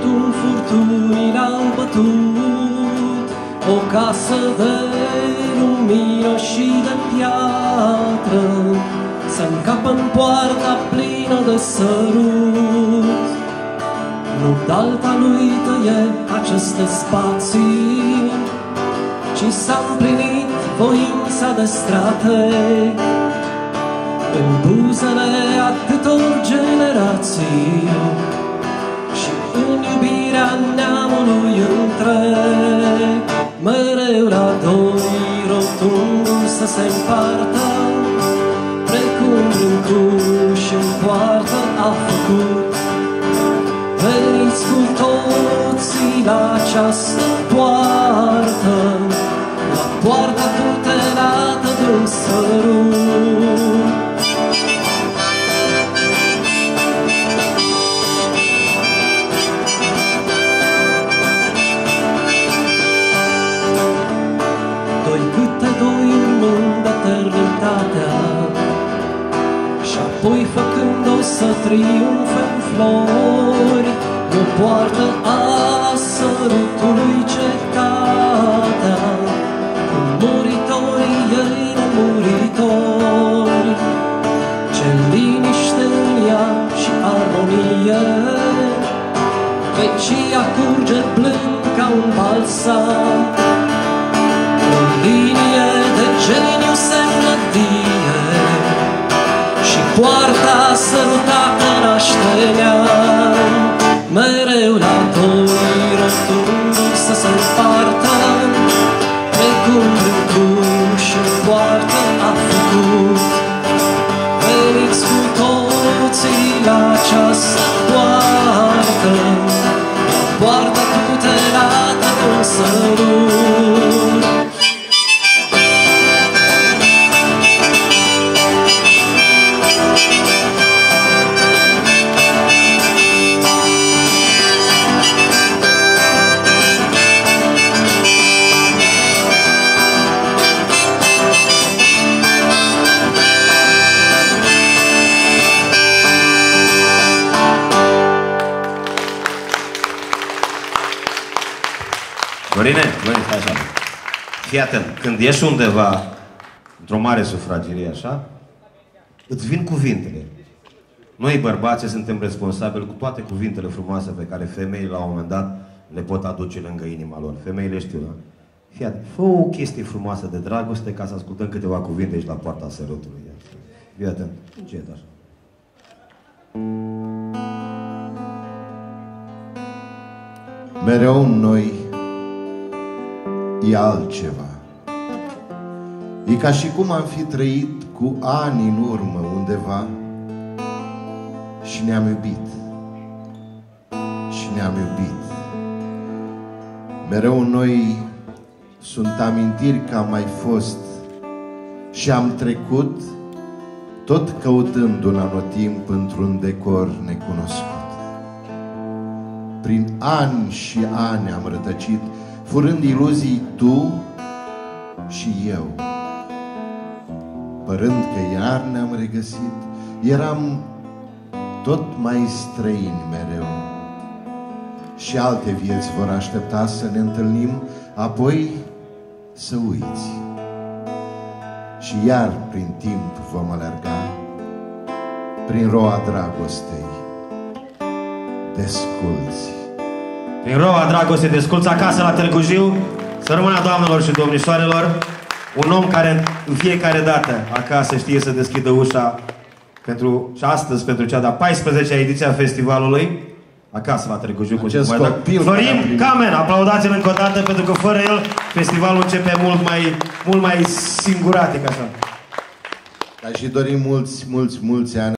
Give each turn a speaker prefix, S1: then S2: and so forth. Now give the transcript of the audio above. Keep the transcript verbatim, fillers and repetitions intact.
S1: cum furtunile au bătut o casă de lumină și de piatră, să-ncapă-n poarta plină de sărut. Nu d'alta lui tăie aceste spații, ci s-a împlinit voința de strateg în buzele atâtor generații și în iubirea neamului întreg. Mereu la doi rotundul să se împartă, precum râncul și-n poartă a făcut. Veniți cu toții la această poartă, la poarta tutelată de-un sărut. Doi câte doi urmând eternitatea și apoi făcând-o să triumfe în flori, nu poartă a sărutului cetatea, cu muritorii ei nemuritori. Ce liniște în ea și armonie, vecia curge blând ca un balsam. O linie de geniu se înlădie și poarta sărutată naște neam. Mereu la doi rotundul să se împartă, precum râncul și-n poartă a făcut. Veniți cu toții la această poartă, la poarta tutelată de-un sărut.
S2: Dorine, Dorine, stai așa. Fii atent, când ieși undeva într-o mare sufragerie așa, îți vin cuvintele. Noi, bărbații, suntem responsabili cu toate cuvintele frumoase pe care femeile, la un moment dat, le pot aduce lângă inima lor. Femeile știu, da? Fii atent, fă o chestie frumoasă de dragoste ca să ascultăm câteva cuvinte aici la poarta sărutului. Fii atent, încet așa.
S3: Mereu în noi e altceva. E ca și cum am fi trăit cu ani în urmă undeva și ne-am iubit. Și ne-am iubit. Mereu în noi sunt amintiri că am mai fost și am trecut, tot căutând un anotimp într-un decor necunoscut. Prin ani și ani am rătăcit, furând iluzii tu și eu. Părând că iar ne-am regăsit, eram tot mai străini mereu. Și alte vieți vor aștepta să ne întâlnim, apoi să uiți. Și iar prin timp vom alerga, prin roa dragostei desculți.
S2: Prin roa dragostei desculți acasă la Târgu Jiu. Să rămână, doamnelor și domnișoarelor, un om care în fiecare dată acasă știe să deschidă ușa pentru, și astăzi pentru cea de-a paisprezecea ediție a festivalului. Acasă la Târgu Jiu.
S3: Acest copil
S2: Florin Camen, aplaudați-l încă o dată, pentru că fără el festivalul începe mult mai, mult mai singuratic așa.
S3: Dar și dorim mulți, mulți, mulți ani